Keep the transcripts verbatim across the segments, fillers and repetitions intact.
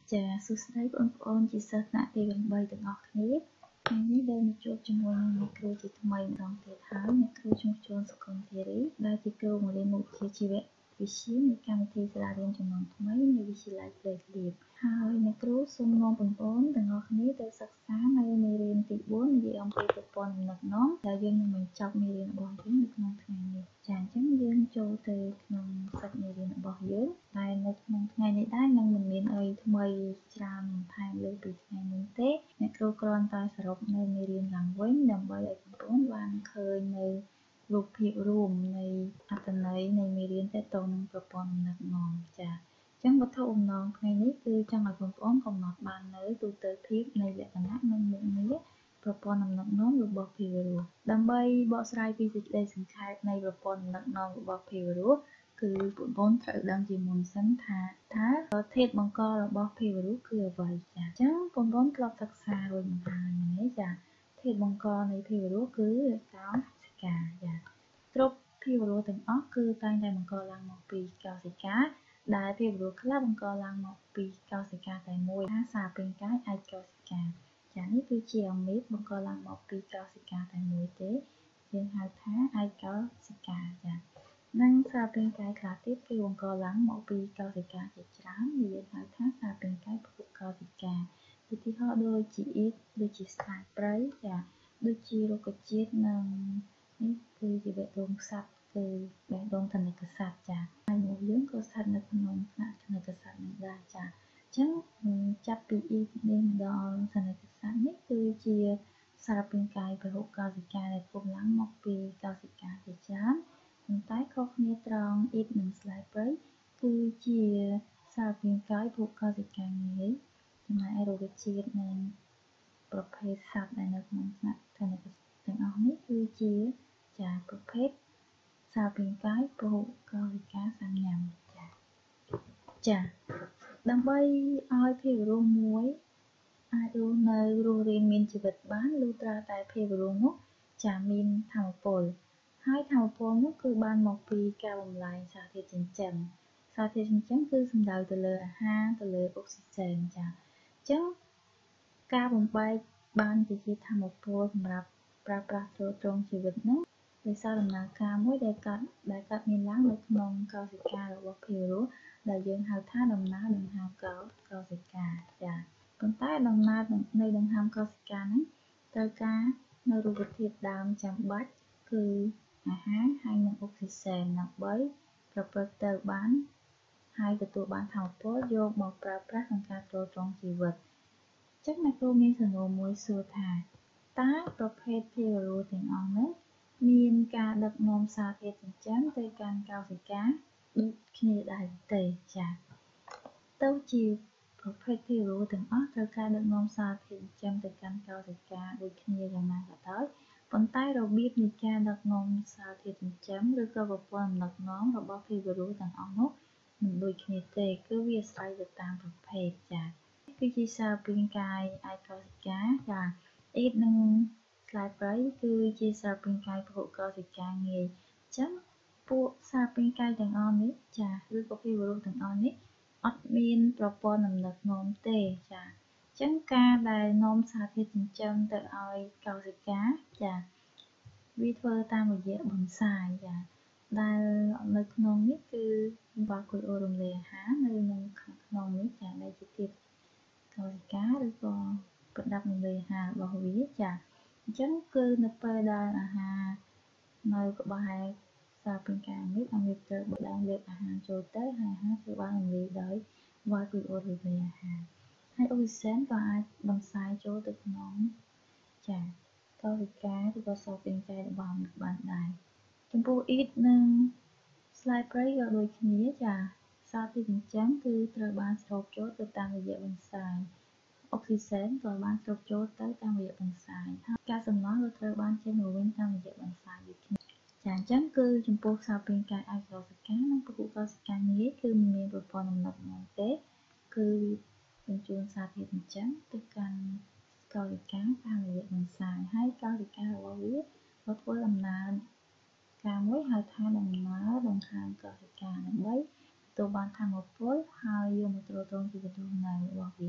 ចាសួស្តីបងប្អូនជាសិស្សថ្នាក់ទីtámទាំងអស់គ្នាថ្ងៃនេះយើងមកជួបជាមួយនឹងអ្នកគ្រូជាថ្មីម្ដងទៀតហើយអ្នកគ្រូឈ្មោះជួនសុគន្ធធារីដែលជាគ្រូបង្រៀនមុខវិជ្ជាជីវវិទ្យានៃកម្មវិធីសាលារៀនចំនួនថ្មីនៃវិទ្យាល័យព្រៃលៀបហើយអ្នកគ្រូសូមនាំបងប្អូនទាំងអស់គ្នាទៅសិក្សានៅមេរៀនទីbốnនិយាយអំពីប្រព័ន្ធដំណឹកនាំដែលយើងនឹងបញ្ចប់មេរៀនរបស់យើងនៅក្នុងថ្ងៃនេះចាអញ្ចឹងយើងចូលទៅក្នុងសាច់មេរៀនរបស់យើងតែនៅក្នុងថ្ងៃនេះដែរនឹងមិនមានអីថ្មីច្រើនបន្ថែមលើពីថ្ងៃមុនទេអ្នកគ្រូគ្រាន់តែសរុបនៅមេរៀនឡើងវិញដើម្បីឲ្យបងប្អូនបានឃើញនៅរូបភាពរួមនៃអត្ថន័យនៃមេរៀនទាក់ទងនឹងប្រព័ន្ធដំណឹកនាំចាអញ្ចឹងវត្ថុបំណងថ្ងៃនេះគឺចង់ឲ្យបងប្អូនកំណត់បាននៅទូទៅភាពនៃលក្ខណៈនិងមុខងារប្រព័ន្ធដំណឹកនាំរបស់ភាវៈរស់ដើម្បីបកស្រាយពីសេចក្តីសង្ខេបនៃប្រព័ន្ធដំណឹកនាំរបស់ភាវៈរស់គឺបងប្អូនត្រូវដឹងជាមុនសិនថាថាធាតុបង្ករបស់ភាវៈរស់គឺអ្វីចាអញ្ចឹងបងប្អូនធ្លាប់សិក្សារួចមកហើយមែនទេចាធាតុបង្កនៃភាវៈរស់គឺកោសិកាចាគ្រប់ភាវៈរស់ទាំងអស់គឺតែងតែបង្កឡើងមកពីកោសិកាដែលភាវៈរស់ខ្លះបង្កឡើងមកពីកោសិកាតែមួយថាសារពេញកាយឯកកោសិកាចានេះគឺជាអាមីបបង្កឡើងមកពីកោសិកាតែមួយទេយើងហៅថាឯកកោសិកាចានិងសារពេញកាយខ្លះទៀតគឺបង្កឡើងមកពីកោសិកាជាច្រើនយើងហៅថាសារពេញកាយពហុកោសិកាឧទាហរណ៍ដូចជាអ៊ីតដូចជាស្លាកព្រៃចាដូចជារុក្ខជាតិនិងនេះគឺជាបេះដូងសត្វគឺបេះដូងធនិកសត្វចាហើយមួយយើងក៏ស្ថិតនៅក្នុងថ្នាក់ធនិកសត្វនឹងដែរចាអញ្ចឹងចាប់ពីអ៊ីតនេះដល់ធនិកសត្វនេះគឺជាសារពេញកាយពហុកោសិកាដែលធ្វើឡើងមកពីកោសិកាជាច្រើនប៉ុន្តែខុសគ្នាត្រង់អ៊ីតនិងស្លែព្រៃគឺជាសារពាង្គកាយពហុកោសិកាងាយចំណែកឯរុក្ខជាតិនិងប្រភេទសត្វដែលនៅក្នុងថ្នាក់ធនិកសត្វទាំងអស់នេះគឺជាចាប្រភេទសារពាង្គកាយពហុកោសិកាសញ្ញាចាចាដើម្បីឲ្យភាវៈរស់មួយអាចរស់នៅរស់រានមានជីវិតបានលុះត្រាតែភាវៈរស់នោះចាមានថាមពលហើយថាមពលនោះគឺបានមកពីការបំលែងសារធាតុចិញ្ចឹមសារធាតុចិញ្ចឹមគឺសំដៅទៅលើអាហារទៅលើអុកស៊ីសែនចាអញ្ចឹងការបំបែកបានជាថាមពលសម្រាប់ប្រើប្រាស់ទ្រទ្រង់ជីវិតនោះដោយសារដំណើរការមួយដែលកើតដែលកើតមានឡើងនៅក្នុងកោសិការបស់ភាវៈរស់ដែលយើងហៅថាដំណើរដង្ហើមកោកោសិកាចាប៉ុន្តែដំណើរនៃដង្ហើមកោសិកាហ្នឹងត្រូវការនៅរូបធាតុដើមចាំបាច់គឺអាហារហើយនិងអុកស៊ីសែនដើម្បីប្រព្រឹត្តទៅបានហើយទទួលបានថាមពលយកមកប្រើប្រាស់ក្នុងការទ្រទ្រង់ជីវិតអញ្ចឹងអ្នកគ្រូមានសំណួរមួយសួរថាតើប្រភេទភាវៈរស់ទាំងអស់នោះមានការដឹកនាំសារធាតុចិញ្ចឹមទៅកាន់កោសិកាដូចគ្នាដែរទេចាទៅជាប្រភេទភាវៈរស់ទាំងអស់ត្រូវការដឹកនាំសារធាតុចិញ្ចឹមទៅកាន់កោសិកាដូចគ្នាយ៉ាងណាក៏ដោយប៉ុន្តែរបៀបនៃការដឹកនាំសារធាតុចិញ្ចឹមឬក៏ប្រព័ន្ធដំណឹកនាំរបស់ភាវៈរស់ទាំងអស់នោះមិនដូចគ្នាទេគឺវាអាស្រ័យទៅតាមប្រភេទចាគឺជាសារពាង្គកាយឯកកោសិកាចាអ៊ីតនិងស្លែព្រៃគឺជាសារពាង្គកាយពហុកោសិកាងាយអញ្ចឹងពួកសារពាង្គកាយទាំងអស់នេះចាឬក៏ភាវៈរស់ទាំងអស់នេះអត់មានប្រព័ន្ធដំណឹកនាំទេចាអញ្ចឹងការដែលនាំសារធាតុចិញ្ចឹមទៅឲ្យកោសិកាចាវាធ្វើតាមរយៈបន្សាយចាដែលនៅក្នុងនេះគឺបាគូលអូររំលាយអាហារនៅក្នុងក្នុងនេះចាដែលជាធាតុកោសិកាឬក៏ប្រដាប់រំលាយអាហាររបស់វាចាអញ្ចឹងគឺនៅពេលដែលអាហារនៅក្បែរសារពាង្គកាយនេះអាមីបត្រូវបដាំលើកអាហារចូលទៅហើយអាហារត្រូវបានរំលាយដោយបាគូលអូររំលាយអាហារហើយអុកស៊ីសែនក៏អាចបន្សាយចូលទៅក្នុងចាកោសិកាឬក៏សារពាង្គកាយរបស់អាមីបបានដែរចំពោះអ៊ីតនិងស្លែព្រៃក៏ដូចគ្នាចាសារធាតុចិញ្ចឹមគឺត្រូវបានស្រូបចូលទៅតាមរយៈបន្សាយអុកស៊ីសែនក៏បានស្រូបចូលទៅតាមរយៈបន្សាយហើយការសំណល់ក៏ត្រូវបានចេញមកវិញតាមរយៈបន្សាយដូចគ្នាចាអញ្ចឹងគឺចំពោះសារពាង្គកាយឯកកោសិកានិងពហុកោសិកាងាយគឺមិនមានប្រព័ន្ធដំណឹកនាំទេគឺបញ្ជូនសារធាតុចិញ្ចឹមទៅកាន់កោសិកាតាមរយៈបន្សាយហើយកោសិការបស់វាក៏ធ្វើដំណើរការមួយហៅថាដំណើរដង្ហើមកោសិកាដើម្បីទទួលបានថាមពលហើយយកមកទ្រទ្រង់ជីវិតរស់នៅរបស់វា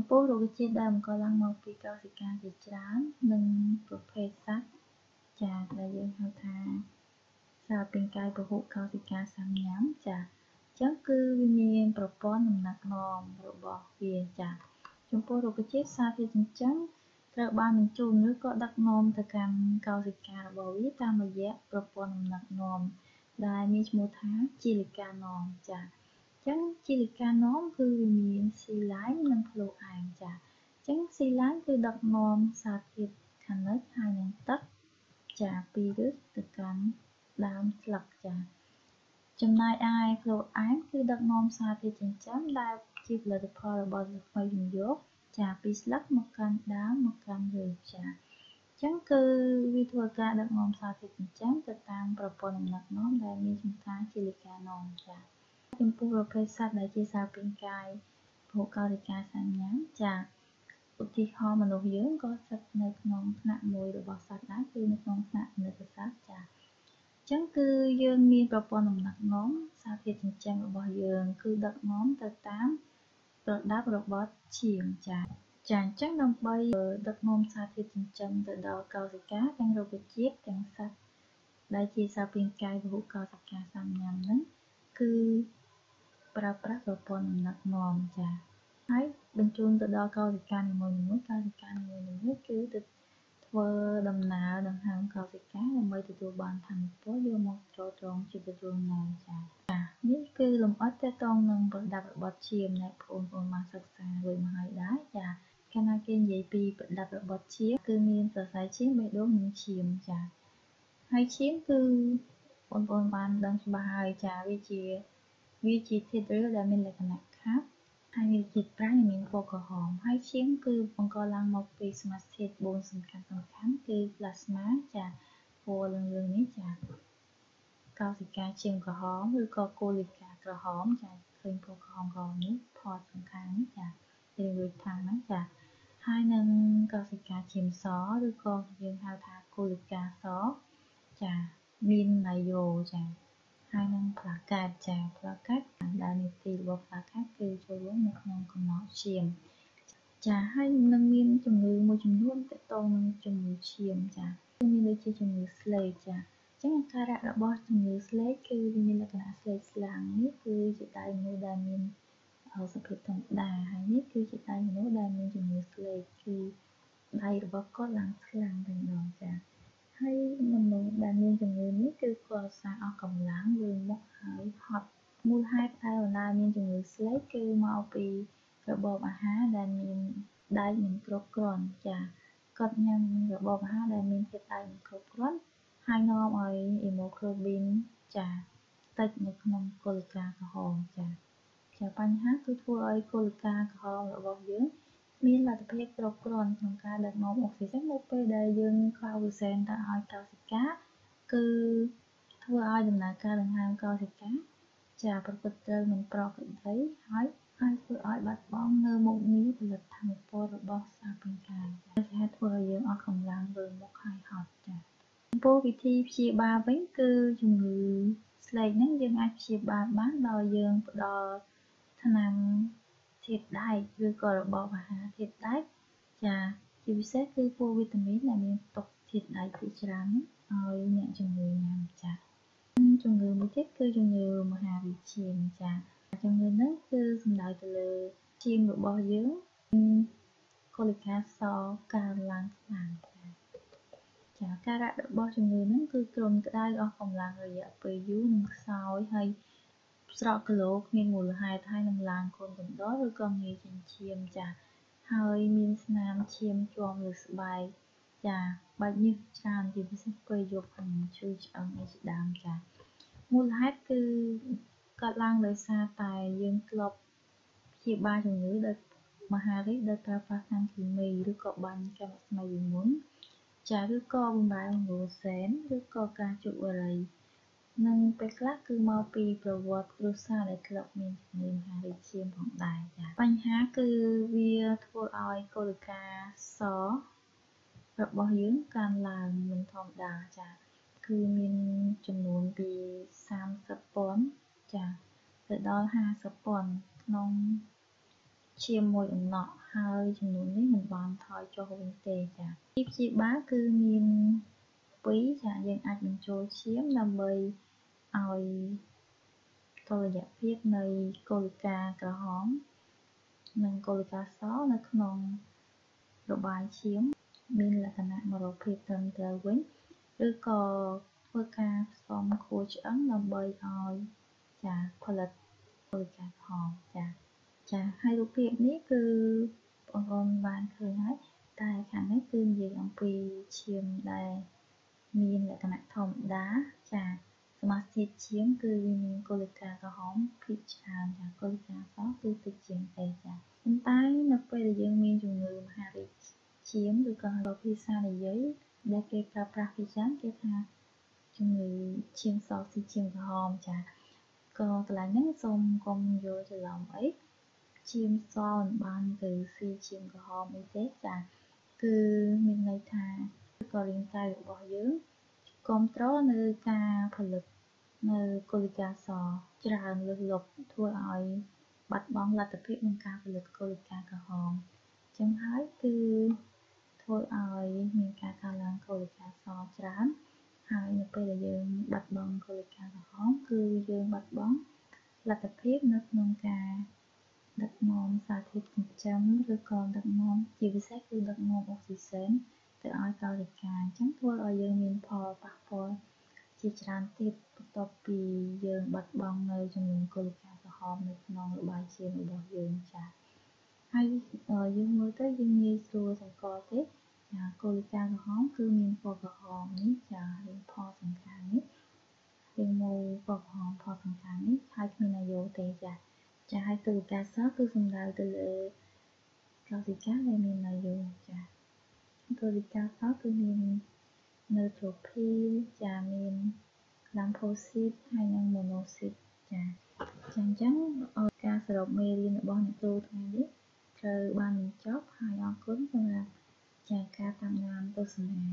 ពោះរុក្ខជាតិដែលបង្កឡើងមកពីកោសិកាជាច្រើននិងប្រភេទសត្វចាដែលយើងហៅថាសារពាង្គកាយពហុកោសិកាសាំញ៉ាំចាអញ្ចឹងគឺវាមានប្រព័ន្ធដំណាក់នាំរបស់វាចាចំពោះរុក្ខជាតិសារធាតុចិញ្ចឹមត្រូវបានបញ្ជូនឬក៏ដឹកនាំទៅកាន់កោសិការបស់វាតាមរយៈប្រព័ន្ធដំណាក់នាំដែលមានឈ្មោះថាជាលិកានាំចាអញ្ចឹងជាលិកានាំគឺវាមានស៊ីឡែមនិងផ្លូអែមចាអញ្ចឹងស៊ីឡែមគឺដឹកនាំសារធាតុខានិចហើយនិងទឹកចាពីឫសទៅកាន់ដើមស្លឹកចាចំណែកឯផ្លូអែមគឺដឹកនាំសារធាតុចិញ្ចឹមដែលជាផលិតផលរបស់ស្លឹកថ្មីវិនិយោគចាពីស្លឹកមកកាន់ដើមមកកាន់ឫសចាអញ្ចឹងគឺវាធ្វើការដឹកនាំសារធាតុចិញ្ចឹមទៅតាមប្រព័ន្ធដំណាក់នាំដែលមានឈ្មោះថាជាលិកានាំចាចំពោះប្រភេទសត្វដែលជាសារពាង្គកាយពហុកោសិកាសាំញ៉ាំចាឧទាហរណ៍មនុស្សយើងក៏ស្ថិតនៅក្នុងថ្នាក់មួយរបស់សត្វដែរគឺនៅក្នុងថ្នាក់គណិតសាស្ត្រចាអញ្ចឹងគឺយើងមានប្រព័ន្ធដំណាក់នាំសារធាតុចិញ្ចឹមរបស់យើងគឺដឹកនាំទៅតាមប្រដាប់របស់ឈាមចាចាអញ្ចឹងដើម្បីដឹកនាំសារធាតុចិញ្ចឹមទៅដល់កោសិកាទាំងរុក្ខជាតិទាំងសត្វដែលជាសារពាង្គកាយពហុកោសិកាសាំញ៉ាំហ្នឹងគឺប្រើប្រាស់ប្រព័ន្ធដំណាក់នាំចាហើយបញ្ជូនទៅដល់កោសិកានីមួយៗកោសិកានីមួយៗគឺទៅធ្វើដំណើរដង្ហើមកោសិកាដើម្បីទទួលបានថាមពលយកមកត្រត្រង់ជីវិតរស់នៅចាចានេះគឺលម្អិតទាក់ទងនឹងប្រដាប់របត់ឈាមដែលបងប្អូនបានសិក្សារួចមកហើយដែរចាកាលណាគេនិយាយពីប្រដាប់របត់ឈាមគឺមានសរសៃឈាមបេះដូងនិងឈាមចាហើយឈាមគឺបងប្អូនបានដឹងច្បាស់ហើយចាវាជាវាជាធាតុរាវដែលមានលក្ខណៈខាប់ហើយមានជាតិប្រៃនិងមានពណ៌ក្រហមហើយឈាមគឺបង្កឡើងមកពីសមាសធាតុបួនសំខាន់សំខាន់គឺផ្លាស្មាចាពណ៌លឿងលឿងនេះចាកោសិកាឈាមក្រហមឬក៏គោលិកាក្រហមចាឃើញពណ៌ក្រហមក្រហមនេះថតសំខាន់នេះចារៀងរួចខាងហ្នឹងចាហើយនឹងកោសិកាឈាមសឬក៏យើងហៅថាគោលិកាសចាមានណៃយ៉ូចាហើយនឹងផ្លាកែតចាផ្លាកែតដែលនីតិរបស់ផ្លាកែតគឺចូលរួមនៅក្នុងកំណត់ឈាមចាហើយនឹងមានជំងឺមួយចំនួនទាក់ទងនឹងជំងឺឈាមចាគឺមានដូចជាជំងឺស្លេកចាអញ្ចឹងអាការៈរបស់ជំងឺស្លេកគឺវាមានលក្ខណៈស្លេកស្លាំងនេះគឺជាដៃមនុស្សដែលមានសភាពធម្មតាហើយនេះគឺជាដៃមនុស្សដែលមានជំងឺស្លេកគឺដៃរបស់គាត់ឡើងស្លាំងតែម្ដងចាហើយមនុស្សដែលមានជំងឺនេះគឺគាត់សារអស់កម្លាំងលើមុខហើយហត់មូលហេតុដែលបណ្ដាលមានជំងឺស្លេកគឺមកពីរបបអាហារដែលមានដែកមិនគ្រប់គ្រាន់ចាគាត់ញ៉ាំរបបអាហារដែលមានជាតិដែកមិនគ្រប់គ្រាន់ហើយនាំឲ្យអ៊ីម៉ូក្លូប៊ីនចាតិចនៅក្នុងគោលិកាក្រហមចាចាបញ្ហាគឺធ្វើឲ្យគោលិកាក្រហមរបស់យើងមានលទ្ធភាពគ្រប់គ្រាន់ក្នុងការដឹកនាំអុកស៊ីហ្សែននៅពេលដែលយើងខ្វះអុកស៊ីហ្សែនទៅឲ្យកោសិកាគឺធ្វើឲ្យដំណើរការដង្ហើមកោសិកាចាប្រព្រឹត្តត្រូវមិនប្រក្រតីហើយអាចធ្វើឲ្យបាត់បង់នៅមុខងារផលិតថាមពលរបស់សារពាង្គកាយចាហេតុធ្វើឲ្យយើងអស់កម្លាំងលើមុខហើយហត់ចាចំពោះវិធីព្យាបាលវិញគឺជំងឺស្លេកហ្នឹងយើងអាចព្យាបាលបានដោយយើងផ្ដល់ថ្នាំធាតុដែកឬក៏របបអាហារធាតុដែកចាជាពិសេសគឺពណ៌វីតាមីនដែលមានផ្ទុកធាតុដែកភាគច្រើនឲ្យអ្នកជំងឺញ៉ាំចាជំងឺមួយទៀតគឺជំងឺមហារីកឈាមចាជំងឺហ្នឹងគឺសំដៅទៅលើឈាមរបស់យើងគោលិកាសកើនឡើងខ្លាំងចាការៈរបស់ជំងឺហ្នឹងគឺគ្រុនក្តៅអស់កម្លាំងរយៈពេលយូរនិងខ្សោយហើយស្រកគីឡូគ្មានមូលហេតុហើយនឹងឡើងកូនកណ្ដុរឬក៏ងាយចិញ្ចៀមចាហើយមានស្នាមឈាមជាប់លើស្បែកចាបែកញើសច្រើនជាពិសេសពេលយប់ហើយឈឺឆ្អឹងអីជាដើមចាមូលហេតុគឺកើតឡើងដោយសារតែយើងធ្លាប់ព្យាបាលជំងឺដោយមហារីកដោយប្រើប្រាស់ថ្នាំគីមីឬក៏បាញ់កាំស្មៅពីមុនចាឬក៏បំរើងូសែនឬក៏ការជក់បារីនិងពេលខ្លះគឺមកពីប្រវត្តិគ្រួសារដែលធ្លាប់មានជំងឺមហារីកឈាមផងដែរចាបញ្ហាគឺវាធ្វើឲ្យគោលិកាសរបស់យើងកើនឡើងមិនធម្មតាចាគឺមានចំនួនពីសាមសិបពាន់ចាទៅដល់ហាសិបពាន់ក្នុង chia môi ẩn nọ hơi chừng núi ní mình bàn thôi cho hồn tề chả tiếp chia bá cứ miên quý chả dân ai mình trôi chiếm làm bầy ỏi tôi giả viết nơi cô ca cả hóm nên cô ca xó nó không độ bài chiếm mình là thành nạn mà độ phiệt tầm tờ quýnhឬក៏ធ្វើការផ្សំគួរឆ្អឹងដើម្បីឲ្យចាផលិតធ្វើការហោចាចាហើយរូបភាពនេះគឺបងប្អូនបានឃើញហើយតែខាងនេះគឺនិយាយអំពីឈាមដែលមានលក្ខណៈធម្មតាចាសមាសធាតុឈាមគឺវាមានកូលីកាក្រហមភាគច្រើនចាកូលីកាសគឺតិចជាងទេចាប៉ុន្តែនៅពេលដែលយើងមានជំងឺមហារីកឈាមឬក៏ហៅភាសានិយាយដែលគេប្រើប្រាស់ភាសាគេថាជំងឺឈាមសស៊ីឈាមក្រហមចាក៏កន្លែងហ្នឹងសូមកុំយល់ច្រឡំអីឈាមសមិនបានទៅស៊ីឈាមក្រហមអីទេចាគឺមានន័យថាក៏រាងកាយរបស់យើងគ្រប់គ្រងនៅការផលិតនៅកូលីកាសច្រើនលើសលប់ធ្វើឲ្យបាត់បង់លទ្ធភាពក្នុងការផលិតកូលីកាក្រហមអញ្ចឹងហើយគឺធ្វើឲ្យមានការកើនឡើងកូលីកាសច្រើនហើយនៅពេលដែលយើងបាត់បង់កូលីកាក្រហមគឺយើងបាត់បង់លទ្ធភាពនៅក្នុងការដឹកនាំសារធាតុចិញ្ចឹមឬក៏ដឹកនាំជាពិសេសគឺដឹកនាំអុកស៊ីសែនទៅឲ្យកូលីកាអញ្ចឹងធ្វើឲ្យយើងមានផលប៉ះពាល់ជាច្រើនទៀតបន្ទាប់ពីយើងបាត់បង់នៅចំនួនកូលីកាក្រហមនៅក្នុងរបាយឈាមរបស់យើងចា៎ហើយយើងមើលទៅយើងងាយស្រួលសម្គាល់ទេចាកូលីកាក្រហមគឺមានពណ៌ក្រហមនេះចារាងផលសង្ខាងនេះរាងមូលពណ៌ក្រហមផលសង្ខាងនេះហើយគ្មានអាយុទេចាចាហើយកូលីកាសគឺសំដៅទៅលើកូលីកាដែលមានអាយុចាកូលីកាសគឺមាននៅត្រូភីលចាមានឡាំផូស៊ីតហើយនិងម៉ូណូស៊ីតចាចាអញ្ចឹងការសរុបមេរៀនរបស់អ្នកគ្រូថ្ងៃនេះត្រូវបានបញ្ចប់ហើយអរគុណសម្រាប់ចាការតាមដានទស្សនា